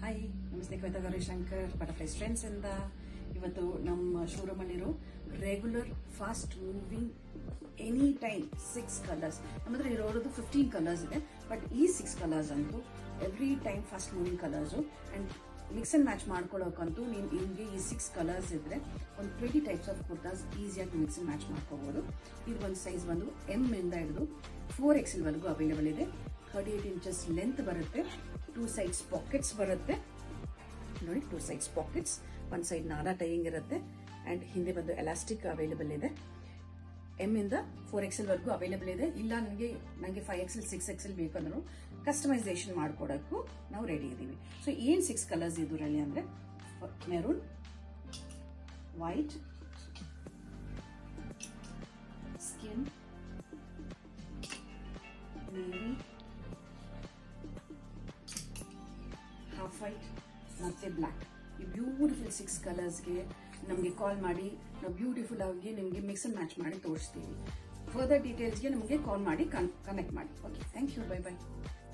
Hi ನಮಸ್ತೆ, Kavita Gowrishankar butterfly friends ಇಂದ. ಇವತ್ತು ನಮ್ಮ ಶೋರೂಮ್ ಅಲ್ಲಿರೋ regular fast moving any time 6 colours, ನಮ್ಮ ಹತ್ರ ಇರೋದು 15 ಕಲರ್ಸ್ ಇದೆ. ಬಟ್ ಈ 6 ಕಲರ್ಸ್ ಅಂತೂ every time fast moving colours. And mix and match ಮಾಡ್ಕೊಳ್ಳೋಕ್ಕಂತೂ ನಿಮಗೆ ಈ 6 ಕಲರ್ಸ್ ಇದ್ರೆ ಒಂದು 20 ಟೈಪ್ಸ್ ಆಫ್ ಕುರ್ತಾಸ್ ಈಸಿಯಾಗಿ ಮಿಕ್ಸ್ ಅಂಡ್ ಮ್ಯಾಚ್ ಮಾಡ್ಕೋಬಹುದು. ಇದು ಒಂದು ಸೈಜ್ ಬಂದು ಎಮ್ ಇಂದ ಹಿಡಿದು 4XL ವರೆಗೂ ಅವೈಲೇಬಲ್ ಇದೆ. 38 ಇಂಚಸ್ ಲೆಂತ್ ಬರುತ್ತೆ. 2 ಸೈಡ್ಸ್ ಪಾಕೆಟ್ಸ್ ಬರುತ್ತೆ ನೋಡಿ, 2 ಸೈಡ್ಸ್ ಪಾಕೆಟ್ಸ್, ಒಂದು ಸೈಡ್ ನಾರಾ ಟೈಯಿಂಗ್ ಇರುತ್ತೆ. ಅಂಡ್ ಹಿಂದೆ ಬಂದು ಎಲಾಸ್ಟಿಕ್ ಅವೈಲೇಬಲ್ ಇದೆ. ಎಮ್ ಇಂದ 4XL ವರೆಗೂ ಅವೈಲೇಬಲ್ ಇದೆ. ಇಲ್ಲ ನನಗೆ 5XL 6XL ಬೇಕಂದ್ರೂ ಕಸ್ಟಮೈಸೇಷನ್ ಮಾಡ್ಕೊಡಕ್ಕೂ ನಾವು ರೆಡಿ ಇದ್ದೀವಿ. ಸೊ ಏನ್ 6 ಕಲರ್ಸ್ ಇದರಲ್ಲಿ ಅಂದ್ರೆ maroon, white, skin, navy, half white ಮತ್ತೆ ಬ್ಲ್ಯಾಕ್. ಈ ಬ್ಯೂಟಿಫುಲ್ 6 ಕಲರ್ಸ್ಗೆ ನಮಗೆ ಕಾಲ್ ಮಾಡಿ ನಾವು ಬ್ಯೂಟಿಫುಲ್ ಆಗಿ ನಿಮಗೆ ಮಿಕ್ಸ್ ಅಂಡ್ ಮ್ಯಾಚ್ ಮಾಡಿ ತೋರಿಸ್ತೀವಿ. ಫರ್ದರ್ ಡೀಟೇಲ್ಸ್ಗೆ ನಮಗೆ ಕಾಲ್ ಮಾಡಿ ಕನೆಕ್ಟ್ ಮಾಡಿ. Okay, thank you, bye by.